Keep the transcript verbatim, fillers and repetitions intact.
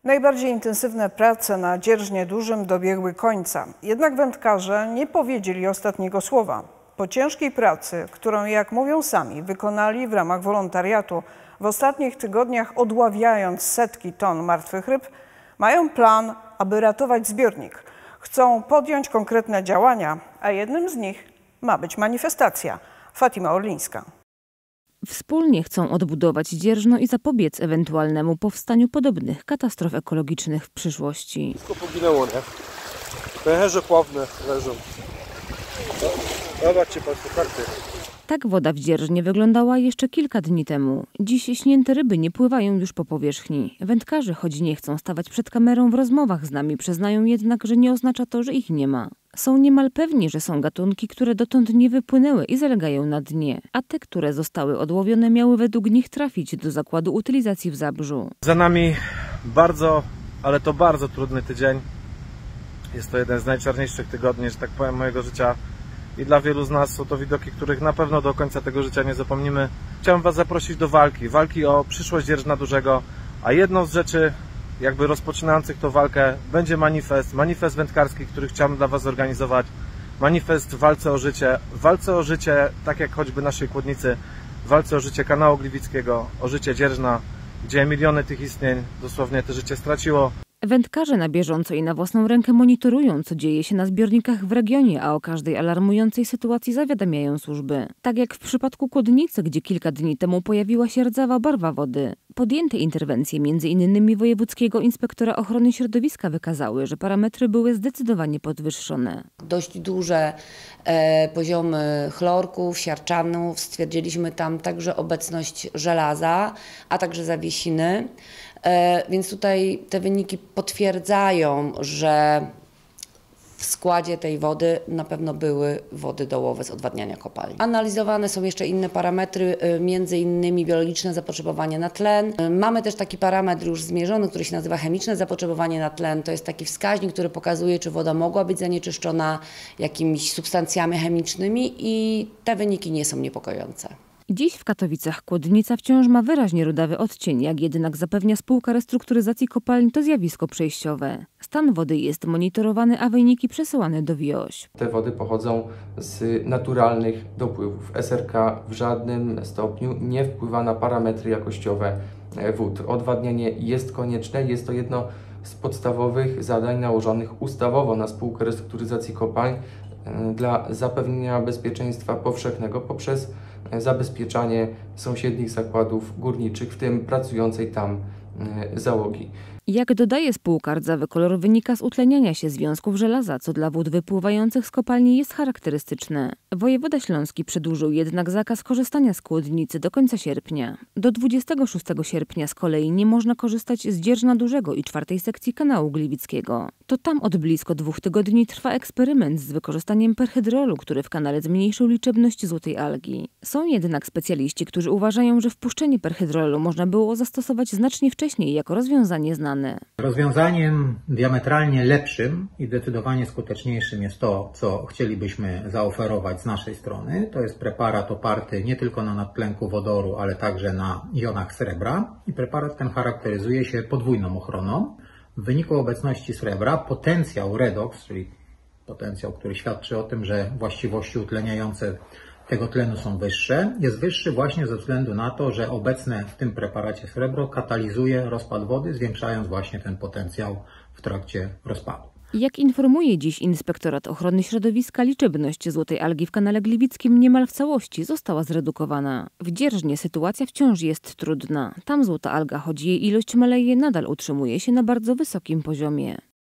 Najbardziej intensywne prace na Dzierżnie Dużym dobiegły końca. Jednak wędkarze nie powiedzieli ostatniego słowa. Po ciężkiej pracy, którą, jak mówią sami, wykonali w ramach wolontariatu, w ostatnich tygodniach odławiając setki ton martwych ryb, mają plan, aby ratować zbiornik. Chcą podjąć konkretne działania, a jednym z nich ma być manifestacja. Fatima Orlińska. Wspólnie chcą odbudować Dzierżno i zapobiec ewentualnemu powstaniu podobnych katastrof ekologicznych w przyszłości. Wszystko poginęło, nie? Pęcherze pławne leżą. Zobaczcie Państwo karty. Tak woda w Dzierżnie wyglądała jeszcze kilka dni temu. Dziś śnięte ryby nie pływają już po powierzchni. Wędkarze, choć nie chcą stawać przed kamerą w rozmowach z nami, przyznają jednak, że nie oznacza to, że ich nie ma. Są niemal pewni, że są gatunki, które dotąd nie wypłynęły i zalegają na dnie, a te, które zostały odłowione, miały według nich trafić do zakładu utylizacji w Zabrzu. Za nami bardzo, ale to bardzo trudny tydzień. Jest to jeden z najczarniejszych tygodni, że tak powiem, mojego życia. I dla wielu z nas są to widoki, których na pewno do końca tego życia nie zapomnimy. Chciałem Was zaprosić do walki, walki o przyszłość Dzierżna Dużego, a jedną z rzeczy jakby rozpoczynających tą walkę będzie manifest, manifest wędkarski, który chciałem dla Was zorganizować. Manifest w walce o życie, w walce o życie, tak jak choćby naszej Kłodnicy, w walce o życie kanału Gliwickiego, o życie Dzierżna, gdzie miliony tych istnień dosłownie te życie straciło. Wędkarze na bieżąco i na własną rękę monitorują, co dzieje się na zbiornikach w regionie, a o każdej alarmującej sytuacji zawiadamiają służby. Tak jak w przypadku Kłodnicy, gdzie kilka dni temu pojawiła się rdzawa barwa wody. Podjęte interwencje między innymi wojewódzkiego inspektora ochrony środowiska wykazały, że parametry były zdecydowanie podwyższone. Dość duże e, poziomy chlorków, siarczanów. Stwierdziliśmy tam także obecność żelaza, a także zawiesiny. E, więc tutaj te wyniki potwierdzają, że w składzie tej wody na pewno były wody dołowe z odwadniania kopalni. Analizowane są jeszcze inne parametry, między innymi biologiczne zapotrzebowanie na tlen. Mamy też taki parametr już zmierzony, który się nazywa chemiczne zapotrzebowanie na tlen. To jest taki wskaźnik, który pokazuje, czy woda mogła być zanieczyszczona jakimiś substancjami chemicznymi i te wyniki nie są niepokojące. Dziś w Katowicach Kłodnica wciąż ma wyraźnie rudawy odcień, jak jednak zapewnia spółka restrukturyzacji kopalni, to zjawisko przejściowe. Stan wody jest monitorowany, a wyniki przesyłane do WIOŚ. Te wody pochodzą z naturalnych dopływów. S R K w żadnym stopniu nie wpływa na parametry jakościowe wód. Odwadnianie jest konieczne, jest to jedno z podstawowych zadań nałożonych ustawowo na spółkę restrukturyzacji kopalń dla zapewnienia bezpieczeństwa powszechnego poprzez zabezpieczanie sąsiednich zakładów górniczych, w tym pracującej tam załogi. Jak dodaje spółka, rdzawy kolor wynika z utleniania się związków żelaza, co dla wód wypływających z kopalni jest charakterystyczne. Wojewoda śląski przedłużył jednak zakaz korzystania z Kłodnicy do końca sierpnia. Do dwudziestego szóstego sierpnia z kolei nie można korzystać z Dzierżna Dużego i czwartej sekcji kanału Gliwickiego. To tam od blisko dwóch tygodni trwa eksperyment z wykorzystaniem perhydrolu, który w kanale zmniejszył liczebność złotej algi. Są jednak specjaliści, którzy uważają, że wpuszczenie perhydrolu można było zastosować znacznie wcześniej jako rozwiązanie znane. Rozwiązaniem diametralnie lepszym i zdecydowanie skuteczniejszym jest to, co chcielibyśmy zaoferować z naszej strony. To jest preparat oparty nie tylko na nadtlenku wodoru, ale także na jonach srebra. I preparat ten charakteryzuje się podwójną ochroną. W wyniku obecności srebra potencjał redox, czyli potencjał, który świadczy o tym, że właściwości utleniające tego tlenu są wyższe, jest wyższy właśnie ze względu na to, że obecne w tym preparacie srebro katalizuje rozpad wody, zwiększając właśnie ten potencjał w trakcie rozpadu. Jak informuje dziś Inspektorat Ochrony Środowiska, liczebność złotej algi w kanale Gliwickim niemal w całości została zredukowana. W Dzierżnie sytuacja wciąż jest trudna. Tam złota alga, choć jej ilość maleje, nadal utrzymuje się na bardzo wysokim poziomie.